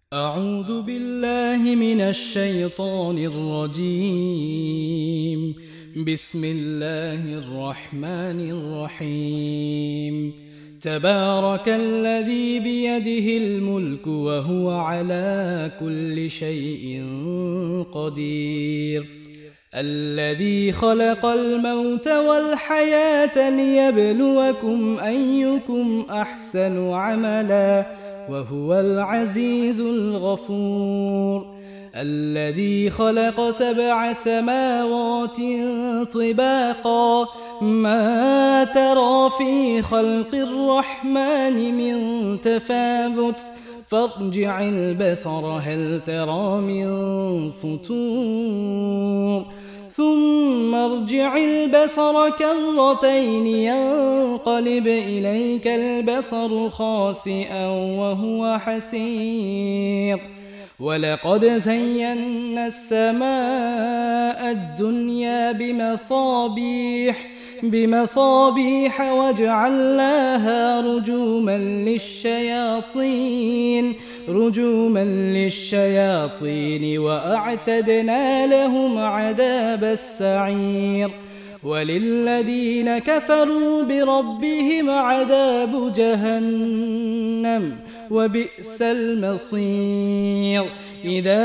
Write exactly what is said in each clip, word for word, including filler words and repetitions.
أعوذ بالله من الشيطان الرجيم. بسم الله الرحمن الرحيم. تبارك الذي بيده الملك وهو على كل شيء قدير. الذي خلق الموت والحياة ليبلوكم أيكم أحسن عملا وهو العزيز الغفور. الذي خلق سبع سماوات طباقا ما ترى في خلق الرحمن من تفاوت فارجع البصر هل ترى من فطور ثم ارجع البصر كرتين ينقلب إليك البصر خاسئا وهو حسير. ولقد زينا السماء الدنيا بمصابيح بمصابيح وجعلناها رجوما للشياطين رجوما للشياطين وأعتدنا لهم عذاب السعير. وللذين كفروا بربهم عذاب جهنم وبئس المصير. إذا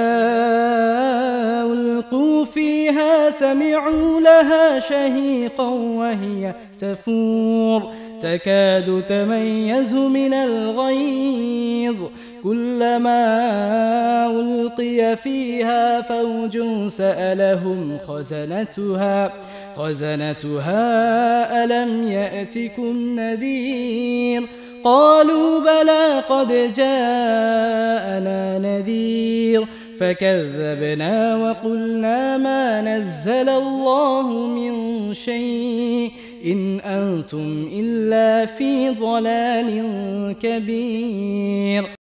ألقوا فيها سمعوا لها شهيقا وهي تفور تكاد تميز من الغيظ كلما ألقي فيها فوج سألهم خزنتها خزنتها ألم يأتكم نذير قالوا بلى قد جاءنا نذير فكذبنا وقلنا ما نزل الله من شيء إن أنتم إلا في ضلال كبير.